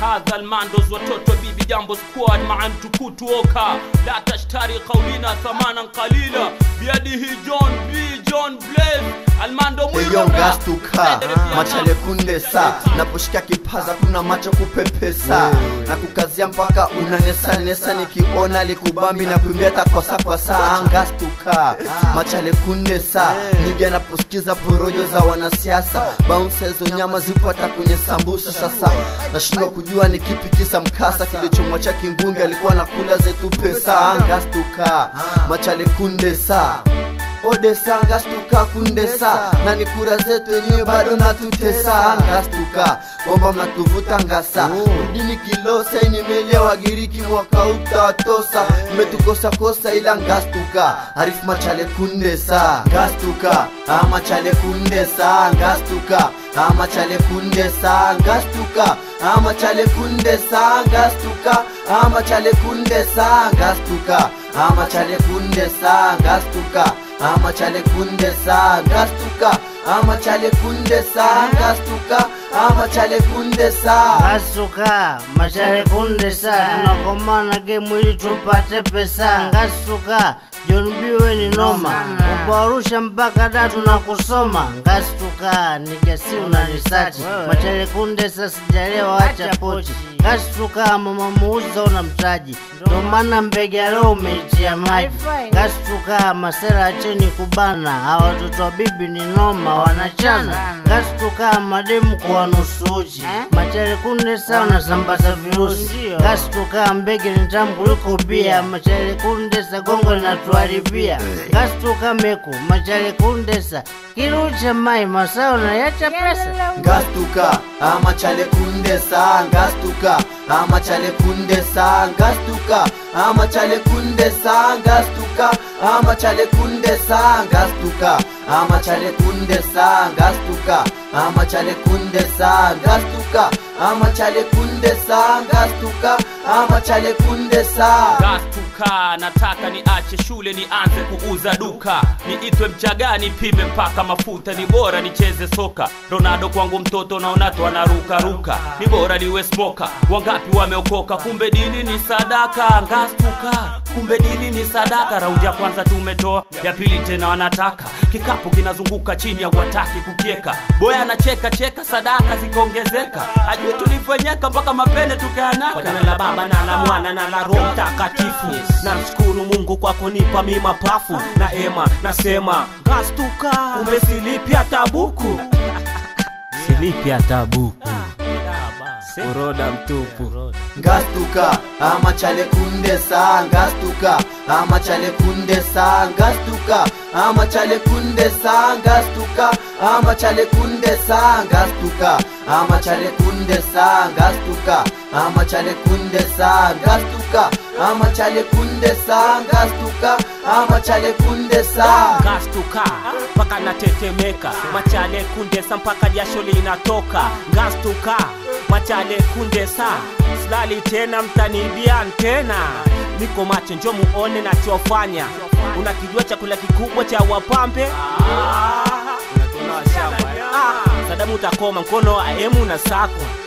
هذا الماندوز وتوتو بيبي جامبو سكواد مع انتكوتو اوكا لا تشتري قولنا ثمانا قليلا بيده جون بليز الماندو Eyo ngastuka machale kundesa naposhika kipaza kuna macho kupepesa na kukazia mpaka unanesa nikiona likubambi na kuimbia takosa kwa saa ngastuka machale kundesa niga naposikiza porojo za wanasiasa bounce hizo nyama zipo hata kwenye sambusa sasa nashindwa kujua ni kipi kisa mkasa kilichomwacha kimbunge alikuwa nakula zetu pesa ngastuka machale kundesa Odessa ngastuka kundesa na ni kura zetu yenyewe bado natutesa ngastuka bomba mnatuvuta ngasa rudini kilosa inimelewa giriki mwaka utatosa mmetukosa kosa ila ngastuka Arif machale kundesa ngastuka machale kundesa ngastuka machale kundesa ngastuka machale kundesa ngastuka machale kundesa ngastuka machale kundesa ngastuka machale kundesa ngastuka machale kundesa ngastuka machale kundesa ngasuka machale kundesa tunakomana game ili tupate pesa ngasuka John Biwe ni noma ubarusha mpaka datu na kusoma ngastuka nigasi unanisachi machale kundesa sijalewa acha pochi ngastuka mama muuza una mtaji ndo maana mbega leo umeitia maji ngastuka masela cheni kubana hawa watoto wa bibi ni noma wanachana ngastuka mademu kwa nusu uchi machale kundesa unasambaza virusi ngastuka mbege ni tamu kuliko bia machale kundesa gongo linatuharibia ngastuka meku machale kundesa kirucha mai masao na yacha pesa ngastuka machale kundesa ngastuka machale kundesa ngastuka machale kundesa ngastuka machale kundesa ngastuka machale kundesa ngastuka machale kundesa ngastuka machale kundesa ngastuka machale kundesa ngastuka nataka niache shule nianze kuuza duka niitwe mchagani pime mpaka mafuta ni bora nicheze soka Ronaldo kwangu mtoto naona tu anaruka ni bora niwe smoker wangapi wameokoka kumbe dini ni sadaka ngastuka kumbe dini ni sadaka raundi ya kwanza tumetoa ya pili tena wanataka kikapu kinazunguka chini ya wataki kukieka boya anacheka sadaka zikaongezeka ajui tulifanyeka mpaka mapende tukaanaka kwa jina la Baba na la Mwana na la Roho Mtakatifu namshukuru Mungu kwa kunipa mimi mapafu na ema nasema ngastuka umesilipia tabuku silipia tabuku Oroda mtupu ngastuka machale kundesa ngastuka machale kundesa ngastuka machale kundesa ngastuka machale kundesa ngastuka machale kundesa ngastuka machale kundesa ngastuka machale kundesa ngastuka machale kundesa ngastuka mpaka natetemeka machale kundesa mpaka jasho linatoka ngastuka machale kundesa silali tena mtanibia tena niko macho njoo muone nachofanya unakijua chakula kikubwa cha wapambe Sadamu utakoma mkono wa emu na sako